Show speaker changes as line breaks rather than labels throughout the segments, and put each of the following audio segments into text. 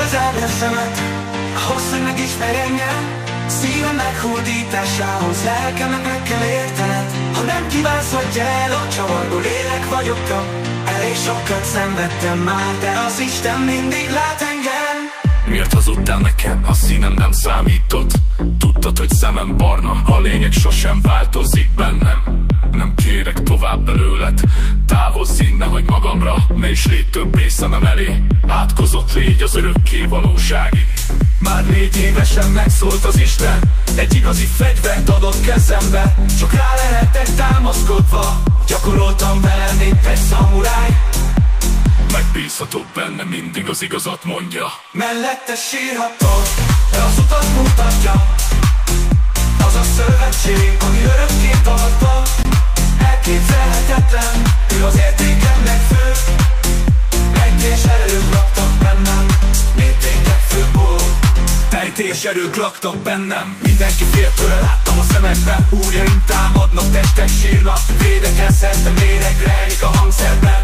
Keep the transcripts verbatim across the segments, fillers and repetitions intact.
bezárni a szemed, ahhoz, hogy megismerj engem. Szívem meghódításához lelkemet meg kell értened. Ha nem kívánsz, hogy el, a csavargó lélek vagyok. Elég sokat szenvedtem már, de az Isten mindig lát engem.
Miért hazudtál nekem? A színem nem számított. Tudtad, hogy szemem barna, a lényeg sosem változik bennem. Nem kérek tovább belőled, távozz innen, hogy magamra ne is légy többé szemem elé. Átkozott légy az örökké valóságig. Már négy évesen megszólt az Isten, egy igazi fegyvert adott kezembe. Csak rá lehetek támaszkodva, gyakoroltam vele, mint egy szamuráj. Megbízhatok benne, mindig az igazat mondja.
Mellette sírhatod, de az utat mutatja. Az a szövetség, ami örökké tartva. Elképzelhetetlen, ő az értékemnek fő. Rejtés erők laktak bennem, mértékek főból.
Rejtés erők laktak bennem, mindenki fél tőle, láttam a szemekbe. Úrjaim támadnak, testek sírnak, védekel szerte méreg rejlik a hangszerben.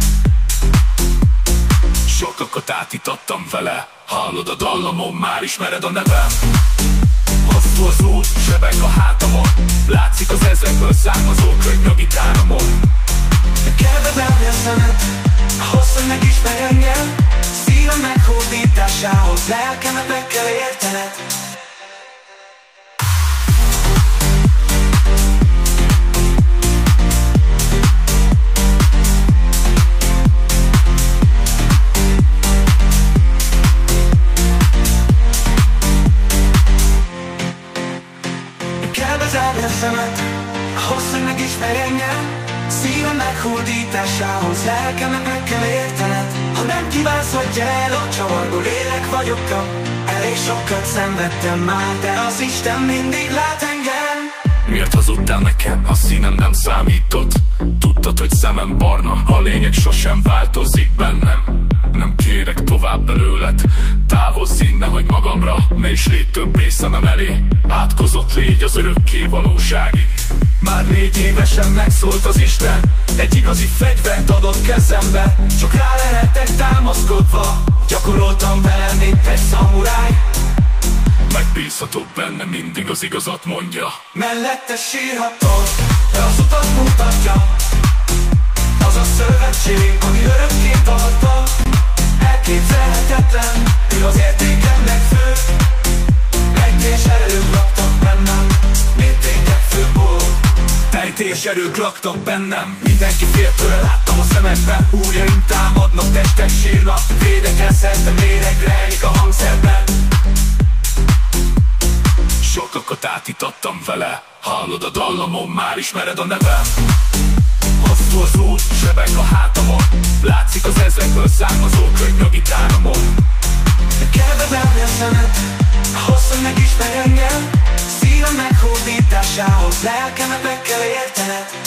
Sokakat átítattam vele, hallod a dallamon, már ismered a nevem. Hosszú az út, sebek a hátamon, látszik az ezekből származó könnyű a gitáramon.
Kell bezárni a szemed, ahhoz, hogy megismerj engem. Szívem meghódításához lelkemet meg kell értened. Kell bezárni a szemed, ahhoz, hogy megismerj engem. Szívem meghódításához lelkemet meg kell értened. Ha nem kívánsz, hogy el, a csavargó lélek vagyok. Elég sokat szenvedtem már, de az Isten mindig lát engem.
Miért hazudtál nekem? A színem nem számított. Tudtad, hogy szemem barna, a lényeg sosem változik bennem. Nem kérek tovább belőled, távozz innen, hogy magamra ne is légy többé szemem elé. Átkozott légy az örökké valóságig. Már négy évesen megszólt az Isten, egy igazi fegyvert adott kezembe. Csak rá lehetek támaszkodva, gyakoroltam vele, mint egy szamuráj. Megbízhatok benne, mindig az igazat mondja.
Mellette sírhatod, de az utat mutatja. Az a szövetség, ami örökké tartva. Elképzelhetetlen, ő az értékemnek fő. Rejtés erők laktak bennem, mértékek főból.
Rejtés erők laktak bennem, mindenki fél tőle, láttam a szemekbe. Úrjaim támadnak, testek sírnak, védekel szerte méreg rejlik a hangszerben. Sokakat átítattam vele, hallod a dallamon, már ismered a nevem. Hosszú az út, sebek a hátamon, látszik az ezekből származó könnyű a gitáramon.
Kell bezárni a szemed, ahhoz, hogy megismerj engem. Szívem meghódításához lelkemet meg kell értened.